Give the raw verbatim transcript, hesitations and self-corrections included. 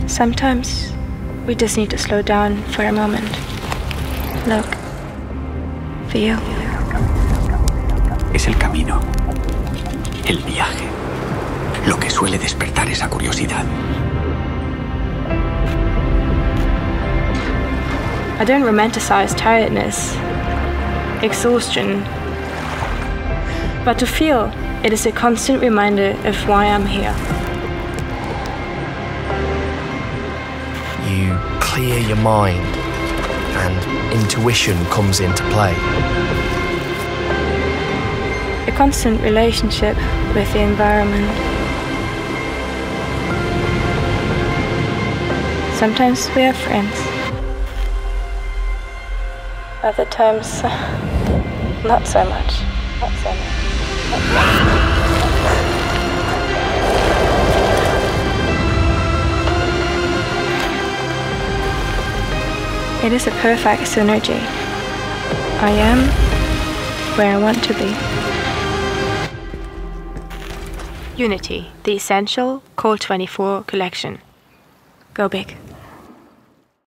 Sometimes we just need to slow down for a moment. Look. Feel. Es el camino, el viaje, lo que suele despertar esa curiosidad. I don't romanticize tiredness, exhaustion, but to feel it is a constant reminder of why I'm here. You clear your mind and intuition comes into play. A constant relationship with the environment. Sometimes we are friends. Other times, not so much. Not so much. Not so much. It is a perfect synergy. I am where I want to be. Unity, the essential Cold twenty-four collection. Gobik.